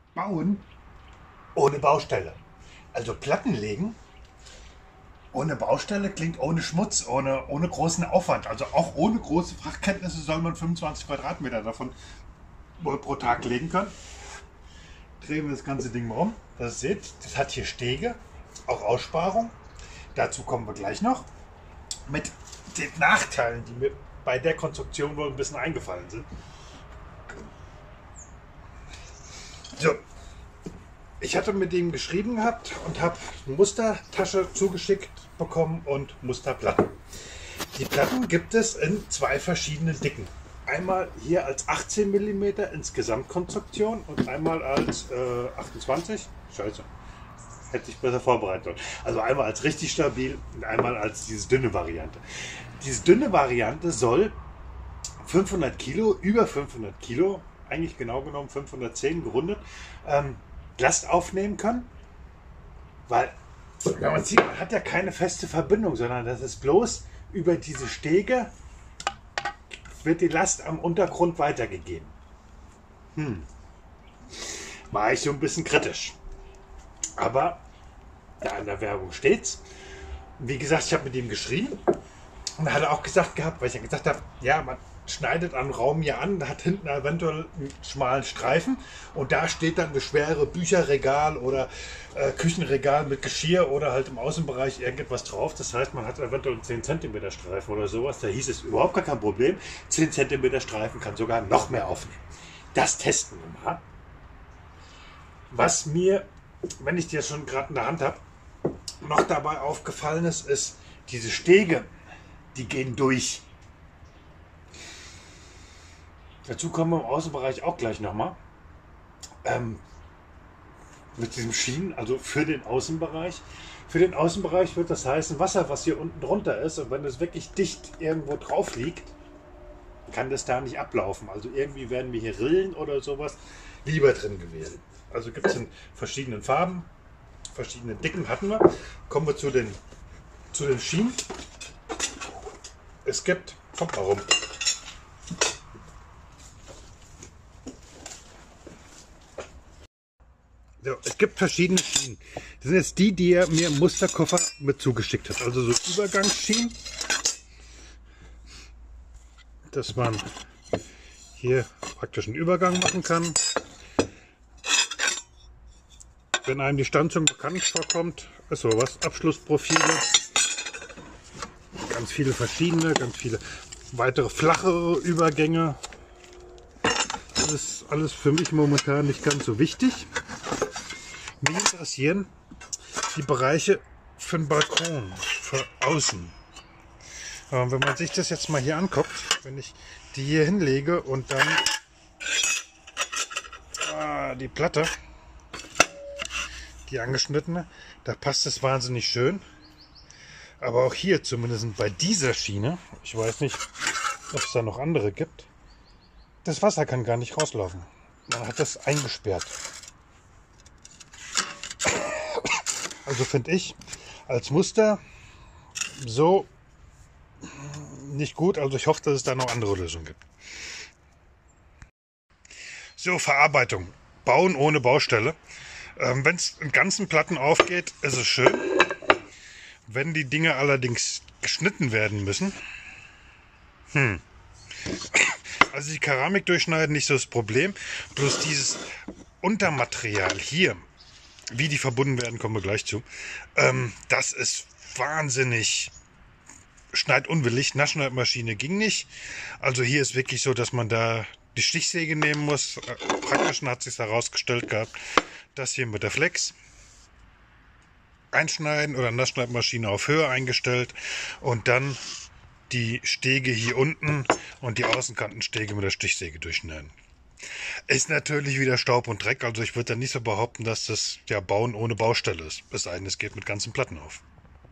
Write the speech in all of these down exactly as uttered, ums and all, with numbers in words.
Bauen ohne Baustelle. Also Platten legen ohne Baustelle klingt ohne Schmutz, ohne, ohne großen Aufwand. Also auch ohne große Fachkenntnisse soll man fünfundzwanzig Quadratmeter davon wohl pro Tag legen können. Drehen wir das ganze Ding mal um. Das ihr seht, das hat hier Stege, auch Aussparung. Dazu kommen wir gleich noch. Mit den Nachteilen, die mir bei der Konstruktion wohl ein bisschen eingefallen sind. So, ich hatte mit dem geschrieben gehabt und habe eine Mustertasche zugeschickt bekommen und Musterplatten. Die Platten gibt es in zwei verschiedenen Dicken. Einmal hier als achtzehn Millimeter Insgesamtkonstruktion und einmal als äh, achtundzwanzig. Scheiße, hätte ich besser vorbereitet sollen. Also einmal als richtig stabil und einmal als diese dünne Variante. Diese dünne Variante soll fünfhundert Kilo, über fünfhundert Kilo, eigentlich genau genommen fünfhundertzehn gerundet, ähm, Last aufnehmen können, weil ja, man sieht, man hat ja keine feste Verbindung, sondern das ist bloß über diese Stege wird die Last am Untergrund weitergegeben. Hm. War ich so ein bisschen kritisch. Aber ja, in der Werbung steht's. Wie gesagt, ich habe mit ihm geschrieben und er hat auch gesagt gehabt, weil ich ja gesagt habe, ja, man schneidet einen Raum hier an, hat hinten eventuell einen schmalen Streifen und da steht dann eine schwere Bücherregal oder äh, Küchenregal mit Geschirr oder halt im Außenbereich irgendetwas drauf. Das heißt, man hat eventuell einen zehn Zentimeter Streifen oder sowas. Da hieß es überhaupt gar kein Problem. zehn Zentimeter Streifen kann sogar noch mehr aufnehmen. Das testen wir mal. Was mir, wenn ich die jetzt schon gerade in der Hand habe, noch dabei aufgefallen ist, ist diese Stege, die gehen durch. Dazu kommen wir im Außenbereich auch gleich nochmal. Ähm, mit diesem Schienen, also für den Außenbereich. Für den Außenbereich wird das heißen, Wasser, was hier unten drunter ist, und wenn es wirklich dicht irgendwo drauf liegt, kann das da nicht ablaufen. Also irgendwie werden wir hier Rillen oder sowas lieber drin gewählt. Also gibt es in verschiedenen Farben, verschiedene Dicken hatten wir. Kommen wir zu den, zu den Schienen. Es gibt, kommt mal rum. So, es gibt verschiedene Schienen. Das sind jetzt die, die er mir im Musterkoffer mit zugeschickt hat. Also so Übergangsschienen, dass man hier praktisch einen Übergang machen kann. Wenn einem die Stanzung bekannt vorkommt, ist sowas. Abschlussprofile, ganz viele verschiedene, ganz viele weitere flachere Übergänge. Das ist alles für mich momentan nicht ganz so wichtig. Mich interessieren die Bereiche für den Balkon, für außen. Aber wenn man sich das jetzt mal hier anguckt, wenn ich die hier hinlege und dann ah, die Platte, die angeschnittene, da passt es wahnsinnig schön. Aber auch hier, zumindest bei dieser Schiene, ich weiß nicht, ob es da noch andere gibt, das Wasser kann gar nicht rauslaufen. Man hat das eingesperrt. Also finde ich als Muster so nicht gut. Also ich hoffe, dass es da noch andere Lösungen gibt. So, Verarbeitung. Bauen ohne Baustelle. Ähm, wenn es in ganzen Platten aufgeht, ist es schön. Wenn die Dinge allerdings geschnitten werden müssen, hm. Also die Keramik durchschneiden, nicht so das Problem. Bloß dieses Untermaterial hier, wie die verbunden werden, kommen wir gleich zu. Ähm, das ist wahnsinnig schneidunwillig. Naschneidmaschine ging nicht. Also hier ist wirklich so, dass man da die Stichsäge nehmen muss. Äh, praktisch hat sich herausgestellt gehabt, das hier mit der Flex einschneiden oder Naschneidmaschine auf Höhe eingestellt und dann die Stege hier unten und die Außenkantenstege mit der Stichsäge durchschneiden. Ist natürlich wieder Staub und Dreck, also ich würde da nicht so behaupten, dass das ja Bauen ohne Baustelle ist. Es sei denn, es geht mit ganzen Platten auf.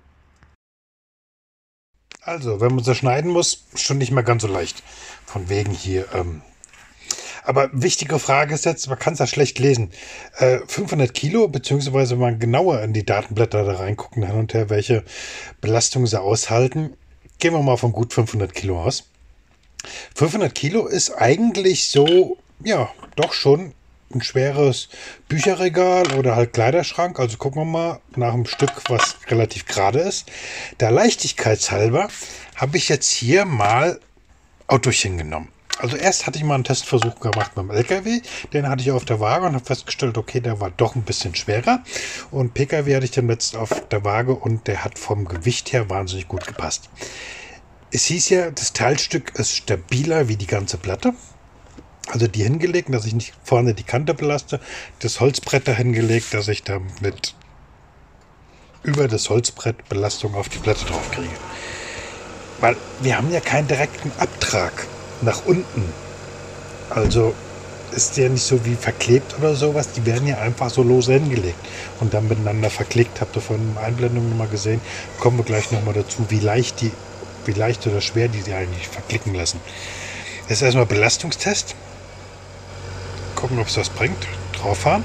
Also, wenn man so schneiden muss, schon nicht mehr ganz so leicht. Von wegen hier. Ähm. Aber wichtige Frage ist jetzt, man kann es ja schlecht lesen. Äh, fünfhundert Kilo, beziehungsweise wenn man genauer in die Datenblätter da reingucken, hin und her, welche Belastung sie aushalten. Gehen wir mal von gut fünfhundert Kilo aus. fünfhundert Kilo ist eigentlich so, ja, doch schon ein schweres Bücherregal oder halt Kleiderschrank. Also gucken wir mal nach einem Stück, was relativ gerade ist. Der Leichtigkeitshalber habe ich jetzt hier mal Autochen genommen. Also erst hatte ich mal einen Testversuch gemacht beim L K W. Den hatte ich auf der Waage und habe festgestellt, okay, der war doch ein bisschen schwerer. Und P K W hatte ich dann letzt auf der Waage und der hat vom Gewicht her wahnsinnig gut gepasst. Es hieß ja, das Teilstück ist stabiler wie die ganze Platte. Also die hingelegt, dass ich nicht vorne die Kante belaste. Das Holzbrett da hingelegt, dass ich damit über das Holzbrett Belastung auf die Platte drauf kriege. Weil wir haben ja keinen direkten Abtrag nach unten. Also ist der nicht so wie verklebt oder sowas. Die werden ja einfach so lose hingelegt und dann miteinander verklickt. Habt ihr von Einblendungen nochmal gesehen. Kommen wir gleich nochmal dazu, wie leicht die, wie leicht oder schwer die sie eigentlich verklicken lassen. Das ist erstmal Belastungstest. Gucken, ob es was bringt. Drauf fahren.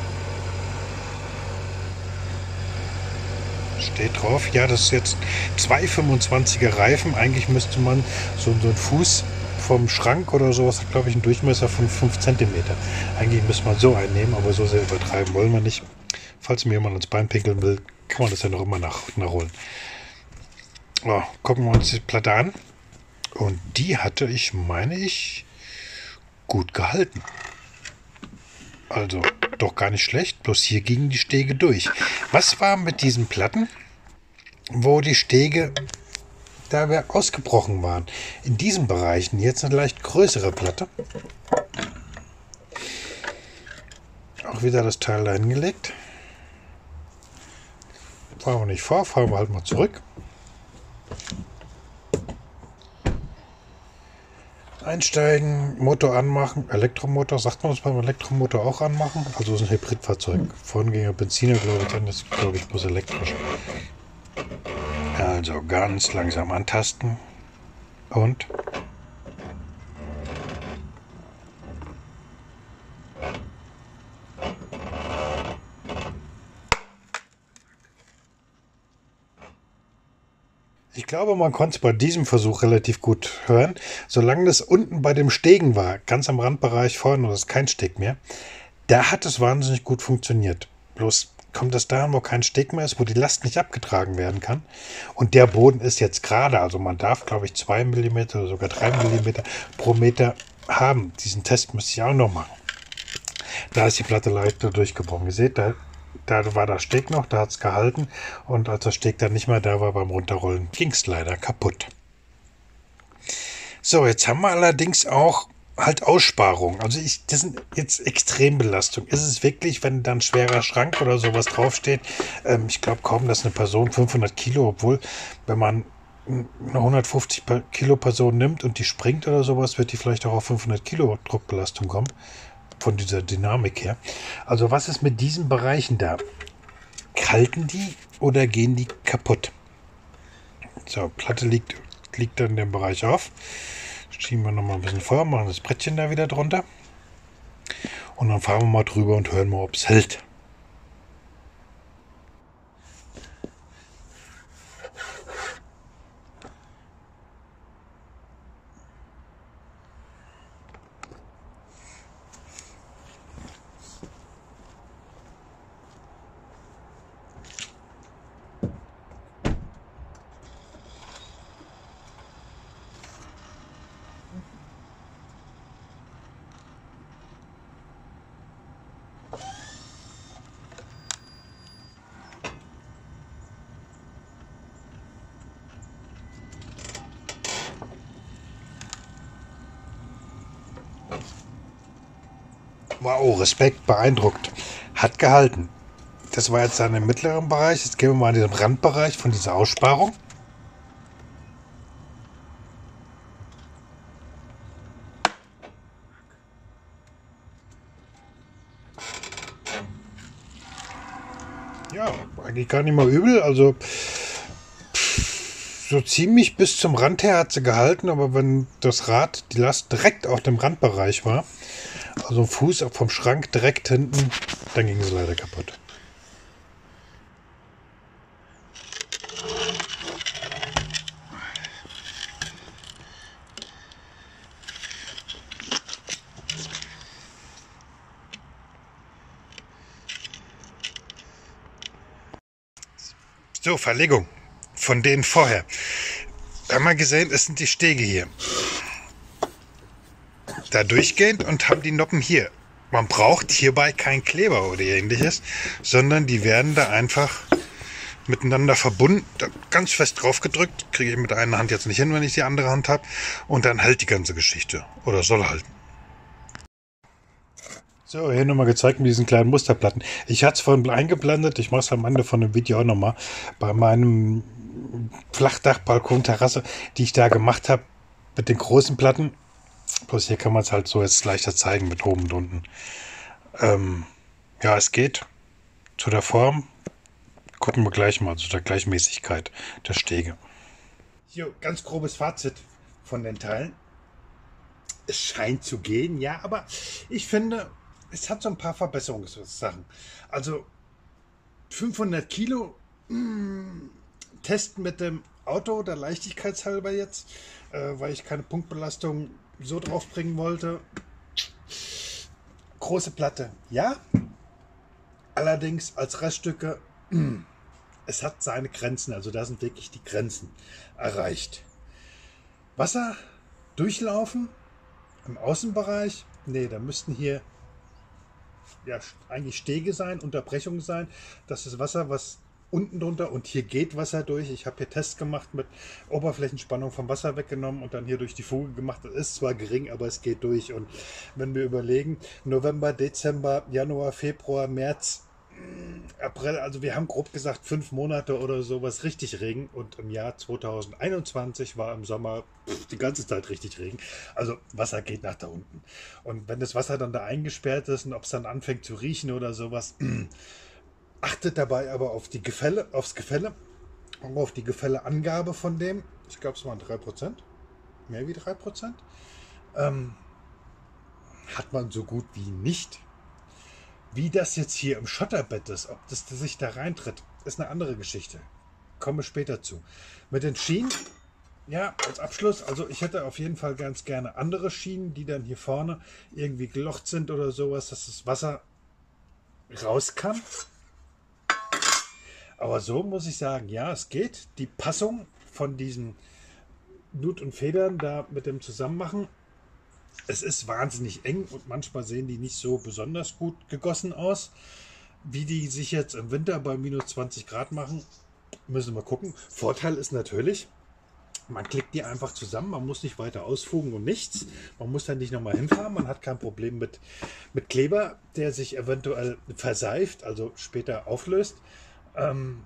Steht drauf. Ja, das ist jetzt zwei fünfundzwanziger Reifen. Eigentlich müsste man so, so einen Fuß vom Schrank oder sowas, hat glaube ich einen Durchmesser von fünf Zentimeter. Eigentlich müsste man so einnehmen, aber so sehr übertreiben wollen wir nicht. Falls mir jemand ins Bein pinkeln will, kann man das ja noch immer nach, nachholen. So, gucken wir uns die Platte an. Und die hatte ich, meine ich, gut gehalten. Also doch gar nicht schlecht, bloß hier gingen die Stege durch. Was war mit diesen Platten, wo die Stege da wir ausgebrochen waren? In diesen Bereichen jetzt eine leicht größere Platte. Auch wieder das Teil da hingelegt. Fahren wir nicht vor, fahren wir halt mal zurück. Einsteigen, Motor anmachen, Elektromotor, sagt man das beim Elektromotor auch anmachen? Also ist ein Hybridfahrzeug. Vorhin ging ja Benziner, glaube ich, dann ist glaube ich bloß elektrisch. Also ganz langsam antasten und ich glaube, man konnte es bei diesem Versuch relativ gut hören. Solange das unten bei dem Stegen war, ganz am Randbereich vorne, das ist kein Steg mehr, da hat es wahnsinnig gut funktioniert. Bloß kommt es dahin, wo kein Steg mehr ist, wo die Last nicht abgetragen werden kann. Und der Boden ist jetzt gerade, also man darf, glaube ich, zwei Millimeter oder sogar drei Millimeter pro Meter haben. Diesen Test müsste ich auch noch machen. Da ist die Platte leichter durchgebrochen. Ihr seht, da, da war der Steg noch, da hat es gehalten. Und als der Steg dann nicht mehr da war beim Runterrollen, ging es leider kaputt. So, jetzt haben wir allerdings auch halt Aussparung. Also ich, das sind jetzt Extrembelastung. Ist es wirklich, wenn dann schwerer Schrank oder sowas draufsteht? Ähm, ich glaube kaum, dass eine Person fünfhundert Kilo, obwohl, wenn man eine hundertfünfzig Kilo Person nimmt und die springt oder sowas, wird die vielleicht auch auf fünfhundert Kilo Druckbelastung kommen. Von dieser Dynamik her. Also was ist mit diesen Bereichen da? Halten die oder gehen die kaputt? So, Platte liegt, liegt dann in dem Bereich auf. Schieben wir noch mal ein bisschen vor, machen das Brettchen da wieder drunter. Und dann fahren wir mal drüber und hören mal, ob es hält. Wow, Respekt, beeindruckt. Hat gehalten. Das war jetzt dann im mittleren Bereich. Jetzt gehen wir mal in den Randbereich von dieser Aussparung. Ja, eigentlich gar nicht mal übel. Also so ziemlich bis zum Rand her hat sie gehalten, aber wenn das Rad, die Last direkt auf dem Randbereich war, also Fuß vom Schrank direkt hinten, dann ging sie leider kaputt. So, Verlegung von denen vorher. Wir haben wir gesehen, es sind die Stege hier. Da durchgehend und haben die Noppen hier. Man braucht hierbei keinen Kleber oder ähnliches, sondern die werden da einfach miteinander verbunden, ganz fest drauf gedrückt. Kriege ich mit einer Hand jetzt nicht hin, wenn ich die andere Hand habe. Und dann hält die ganze Geschichte. Oder soll halten. So, hier nochmal gezeigt mit diesen kleinen Musterplatten. Ich hatte es vorhin eingeblendet. Ich mache es am Ende von dem Video auch nochmal. Bei meinem Flachdach, Balkon, Terrasse, die ich da gemacht habe mit den großen Platten. Bloß hier kann man es halt so jetzt leichter zeigen mit oben und unten. Ähm, ja, es geht. Zu der Form gucken wir gleich mal, zu der Gleichmäßigkeit der Stege. Jo, ganz grobes Fazit von den Teilen. Es scheint zu gehen, ja, aber ich finde, es hat so ein paar Verbesserungssachen. Also fünfhundert Kilo mh, testen mit dem Auto, der Leichtigkeitshalber jetzt, äh, weil ich keine Punktbelastung so drauf bringen wollte. Große Platte, ja. Allerdings als Reststücke, mh, es hat seine Grenzen, also da sind wirklich die Grenzen erreicht. Wasser durchlaufen im Außenbereich, nee, da müssten hier ja eigentlich Stege sein, Unterbrechungen sein. Das ist Wasser, was unten drunter, und hier geht Wasser durch. Ich habe hier Tests gemacht mit Oberflächenspannung vom Wasser weggenommen und dann hier durch die Fuge gemacht. Das ist zwar gering, aber es geht durch. Und wenn wir überlegen, November, Dezember, Januar, Februar, März, April, also wir haben grob gesagt fünf Monate oder sowas richtig Regen, und im Jahr zweitausendeinundzwanzig war im Sommer pff, die ganze Zeit richtig Regen. Also Wasser geht nach da unten. Und wenn das Wasser dann da eingesperrt ist und ob es dann anfängt zu riechen oder sowas, achtet dabei aber auf die Gefälle, aufs Gefälle, auch auf die Gefälleangabe von dem. Ich glaube, es waren drei Prozent, mehr wie drei Prozent. Ähm, hat man so gut wie nicht. Wie das jetzt hier im Schotterbett ist, ob das sich da reintritt, ist eine andere Geschichte. Komme später zu. Mit den Schienen, ja, als Abschluss, also ich hätte auf jeden Fall ganz gerne andere Schienen, die dann hier vorne irgendwie gelocht sind oder sowas, dass das Wasser raus kann. Aber so muss ich sagen, ja, es geht. Die Passung von diesen Nut und Federn da mit dem Zusammenmachen, es ist wahnsinnig eng und manchmal sehen die nicht so besonders gut gegossen aus. Wie die sich jetzt im Winter bei minus zwanzig Grad machen, müssen wir gucken. Vorteil ist natürlich, man klickt die einfach zusammen, man muss nicht weiter ausfugen und nichts. Man muss dann nicht nochmal hinfahren, man hat kein Problem mit, mit Kleber, der sich eventuell verseift, also später auflöst. Ähm,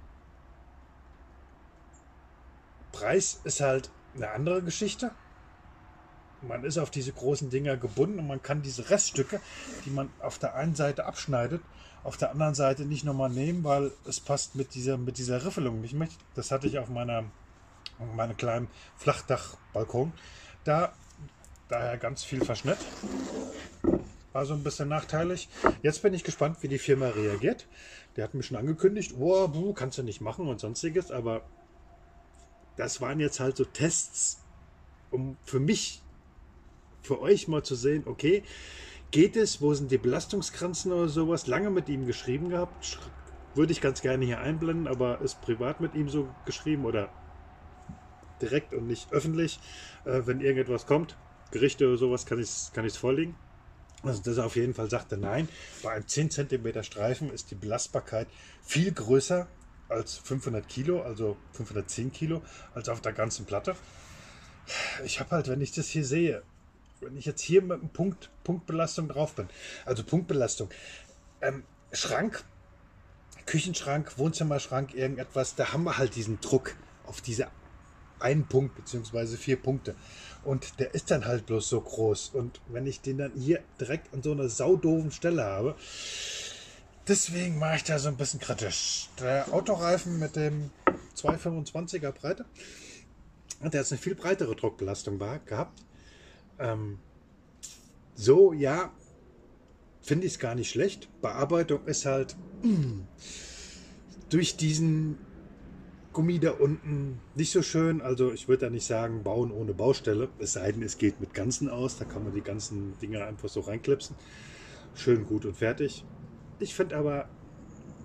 Preis ist halt eine andere Geschichte. Man ist auf diese großen Dinger gebunden und man kann diese Reststücke, die man auf der einen Seite abschneidet, auf der anderen Seite nicht nochmal nehmen, weil es passt mit dieser, mit dieser Riffelung nicht mehr. Das hatte ich auf meiner, auf meinem kleinen Flachdachbalkon. Da daher ganz viel Verschnitt. War so ein bisschen nachteilig. Jetzt bin ich gespannt, wie die Firma reagiert. Der hat mir schon angekündigt, oh, buh, kannst du nicht machen und sonstiges, aber das waren jetzt halt so Tests, um für mich, für euch mal zu sehen, okay, geht es, wo sind die Belastungsgrenzen oder sowas, lange mit ihm geschrieben gehabt, würde ich ganz gerne hier einblenden, aber ist privat mit ihm so geschrieben oder direkt und nicht öffentlich, äh, wenn irgendetwas kommt, Gerichte oder sowas, kann ich es kann ich's vorlegen. Also dass er auf jeden Fall sagte, nein, bei einem zehn Zentimeter Streifen ist die Belastbarkeit viel größer als fünfhundert Kilo, also fünfhundertzehn Kilo, als auf der ganzen Platte. Ich habe halt, wenn ich das hier sehe, wenn ich jetzt hier mit einem Punkt, Punktbelastung drauf bin, also Punktbelastung, ähm, Schrank, Küchenschrank, Wohnzimmerschrank, irgendetwas, da haben wir halt diesen Druck auf diese einen Punkt, beziehungsweise vier Punkte. Und der ist dann halt bloß so groß. Und wenn ich den dann hier direkt an so einer saudoofen Stelle habe, deswegen mache ich da so ein bisschen kritisch. Der Autoreifen mit dem zwei fünfundzwanziger Breite, der jetzt eine viel breitere Druckbelastung war, gehabt. Ähm, so, ja, finde ich es gar nicht schlecht. Bearbeitung ist halt mh, durch diesen Gummi da unten nicht so schön. Also ich würde da nicht sagen, bauen ohne Baustelle. Es sei denn, es geht mit Ganzen aus. Da kann man die ganzen Dinger einfach so reinklipsen. Schön, gut und fertig. Ich finde aber,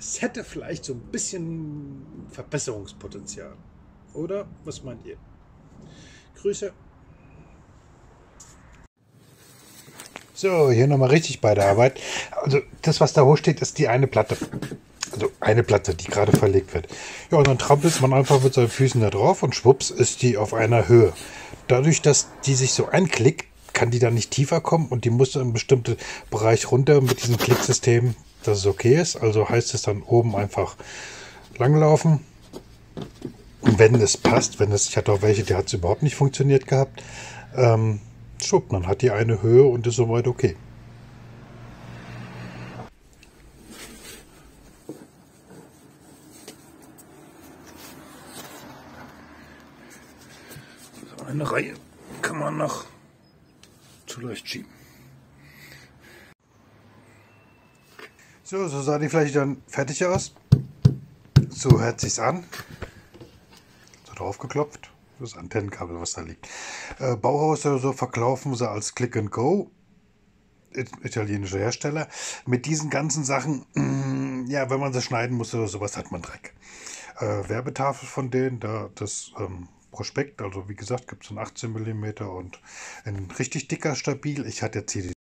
Es hätte vielleicht so ein bisschen Verbesserungspotenzial. Oder? Was meint ihr? Grüße. So, hier nochmal richtig bei der Arbeit. Also das, was da hoch steht, ist die eine Platte. Also eine Platte, die gerade verlegt wird. Ja, und dann trampelt man einfach mit seinen Füßen da drauf und schwupps ist die auf einer Höhe. Dadurch, dass die sich so einklickt, kann die dann nicht tiefer kommen und die muss in einen bestimmten Bereich runter mit diesem Klicksystem, dass es okay ist. Also heißt es dann oben einfach langlaufen. Und wenn es passt, wenn es, ich hatte auch welche, die hat es überhaupt nicht funktioniert gehabt, ähm, schwupp, dann hat die eine Höhe und ist soweit okay. So eine Reihe kann man noch zu leicht schieben. So, so sah die Fläche dann fertig aus. So hört sich's an. So draufgeklopft. Das Antennenkabel, was da liegt. Äh, Bauhaus oder so verkaufen sie als Click and Go. Italienischer Hersteller. Mit diesen ganzen Sachen, mh, ja, wenn man sie schneiden muss oder sowas, hat man Dreck. Äh, Werbetafel von denen, da das ähm, Prospekt, also wie gesagt, gibt es ein achtzehn Millimeter und ein richtig dicker Stabil. Ich hatte jetzt hier die